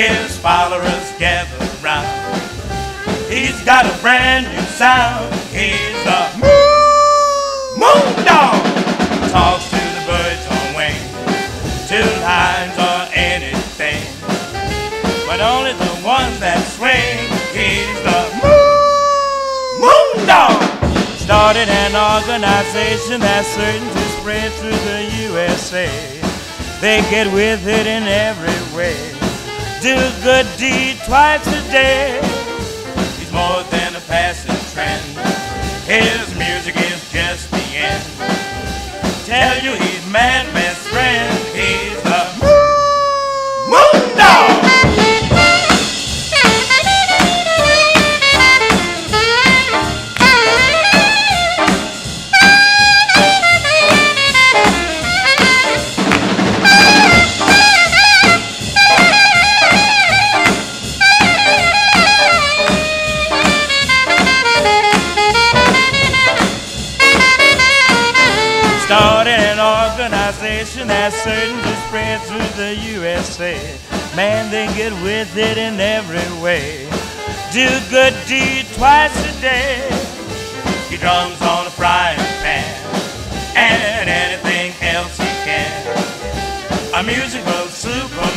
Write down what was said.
his followers gather round. He's got a brand new sound. He's a Moondog. Talks to the birds on wing, 2 lines or anything, but only the ones that swing. He's the Moondog. Started an organization that's certain to spread through the USA. They get with it in every way. Do a good deed twice a day. He's more than a passing trend. His music is just the end. Tell you he's my best friend. He's the Moondog. Started an organization that's certain to spread through the USA. Man, they get with it in every way. Do good deed twice a day. He drums on a frying pan and anything else he can. A musical super